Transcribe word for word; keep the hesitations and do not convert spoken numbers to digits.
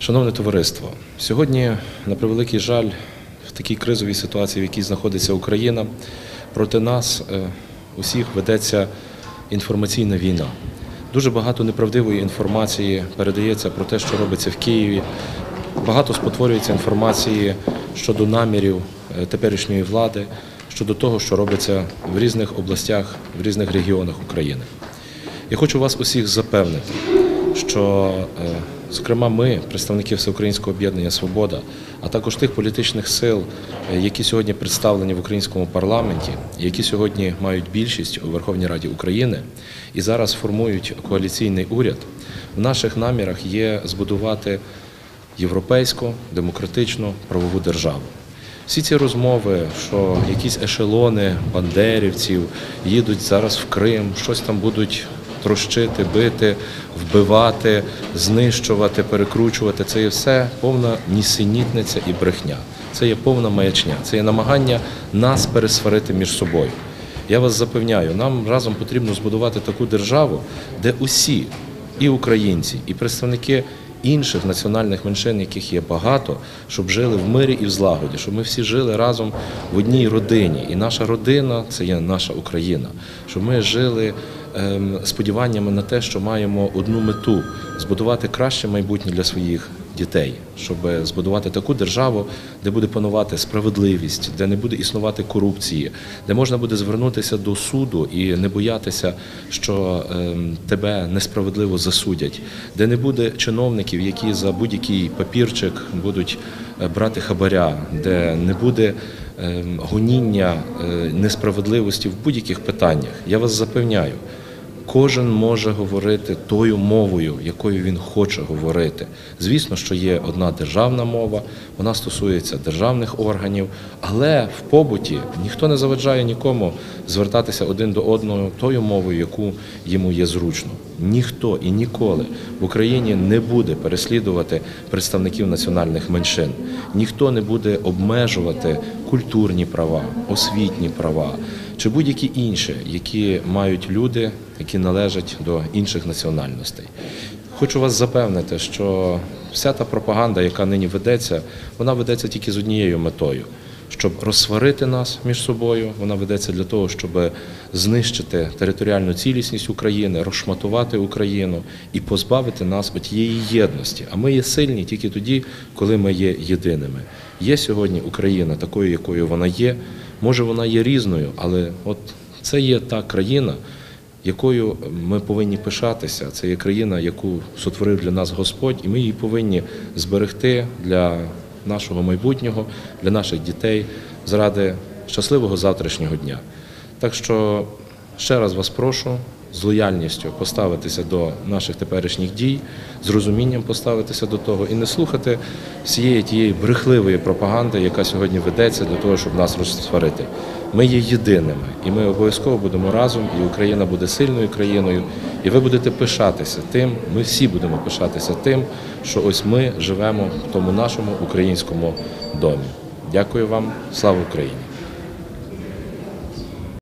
Шановне товариство, сьогодні, на превеликий жаль, в такій кризовій ситуації, в якій знаходиться Україна, проти нас усіх ведеться інформаційна війна. Дуже багато неправдивої інформації передається про те, що робиться в Києві. Багато спотворюється інформації щодо намірів теперішньої влади, щодо того, що робиться в різних областях, в різних регіонах України. Я хочу вас усіх запевнити, що, зокрема, ми, представники Всеукраїнського об'єднання «Свобода», а також тих політичних сил, які сьогодні представлені в українському парламенті, які сьогодні мають більшість у Верховній Раді України і зараз формують коаліційний уряд, в наших намірах є збудувати європейську, демократичну, правову державу. Всі ці розмови, що якісь ешелони бандерівців їдуть зараз в Крим, щось там будуть трощити, бити, вбивати, знищувати, перекручувати – це є все повна нісенітниця і брехня. Це є повна маячня, це є намагання нас пересварити між собою. Я вас запевняю, нам разом потрібно збудувати таку державу, де усі, і українці, і представники інших національних меншин, яких є багато, щоб жили в мирі і в злагоді, щоб ми всі жили разом в одній родині. І наша родина – це є наша Україна. Щоб ми жили ем, сподіваннями на те, що маємо одну мету – збудувати краще майбутнє для своїх дітей, щоб збудувати таку державу, де буде панувати справедливість, де не буде існувати корупції, де можна буде звернутися до суду і не боятися, що тебе несправедливо засудять, де не буде чиновників, які за будь-який папірчик будуть брати хабаря, де не буде гоніння несправедливості в будь-яких питаннях. Я вас запевняю, кожен може говорити тою мовою, якою він хоче говорити. Звісно, що є одна державна мова, вона стосується державних органів, але в побуті ніхто не заважає нікому звертатися один до одного тою мовою, яку йому є зручно. Ніхто і ніколи в Україні не буде переслідувати представників національних меншин. Ніхто не буде обмежувати культурні права, освітні права, чи будь-які інші, які мають люди, які належать до інших національностей. Хочу вас запевнити, що вся та пропаганда, яка нині ведеться, вона ведеться тільки з однією метою – щоб розсварити нас між собою, вона ведеться для того, щоб знищити територіальну цілісність України, розшматувати Україну і позбавити нас тієї єдності. А ми є сильні тільки тоді, коли ми є єдиними. Є сьогодні Україна такою, якою вона є. Може, вона є різною, але от це є та країна, якою ми повинні пишатися. Це є країна, яку сотворив для нас Господь, і ми її повинні зберегти для нашого майбутнього, для наших дітей, заради щасливого завтрашнього дня. Так що ще раз вас прошу з лояльністю поставитися до наших теперішніх дій, з розумінням поставитися до того і не слухати всієї тієї брехливої пропаганди, яка сьогодні ведеться для того, щоб нас розсварити. Ми є єдиними, і ми обов'язково будемо разом, і Україна буде сильною країною, і ви будете пишатися тим, ми всі будемо пишатися тим, що ось ми живемо в тому нашому українському домі. Дякую вам, слава Україні!